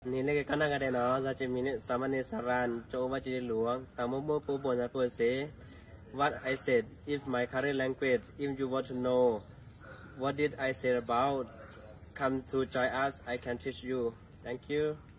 นี่เลยก็นั่งกันได้เนาะจะมีเนี่ยสามเณรสารันโจว่าจะหลวงตามมุมปูบนนะเพื่อเส What I said if my current language if you want to know what did I say about come to join us I can teach you thank you